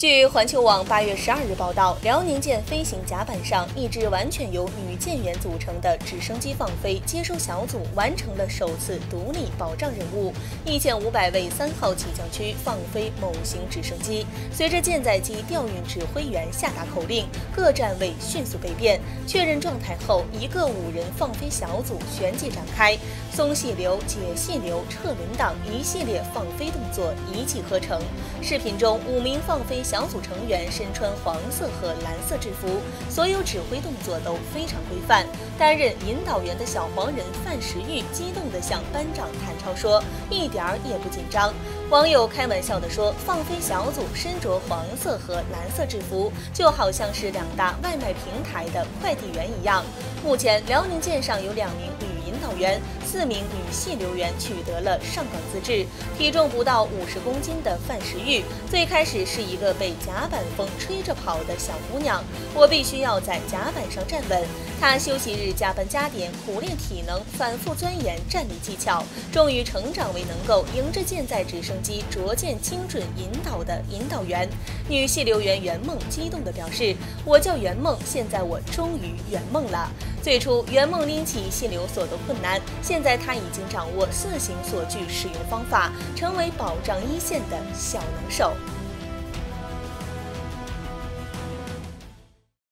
据环球网8月12日报道，辽宁舰飞行甲板上，一支完全由女舰员组成的直升机放飞接收小组完成了首次独立保障任务。1500位3号起降区放飞某型直升机，随着舰载机调运指挥员下达口令，各站位迅速备变。确认状态后，一个5人放飞小组旋即展开，松气流、解气流、撤轮挡一系列放飞动作一气呵成。视频中，5名放飞小组成员身穿黄色和蓝色制服，所有指挥动作都非常规范。担任引导员的小黄人范时玉激动地向班长谭超说：“一点儿也不紧张。”网友开玩笑地说：“放飞小组身着黄色和蓝色制服，就好像是2大外卖平台的快递员一样。”目前，辽宁舰上有2名女引导员，4名女系流员取得了上岗资质。体重不到50公斤的范时玉，最开始是一个被甲板风吹着跑的小姑娘，我必须要在甲板上站稳。她休息日加班加点，苦练体能，反复钻研站立技巧，终于成长为能够迎着舰载直升机着舰精准引导的引导员。女系流员袁梦激动地表示：“我叫袁梦，现在我终于圆梦了。”最初，袁梦拎起系流索的困难，现在她已经掌握4型索具使用方法，成为保障一线的小能手。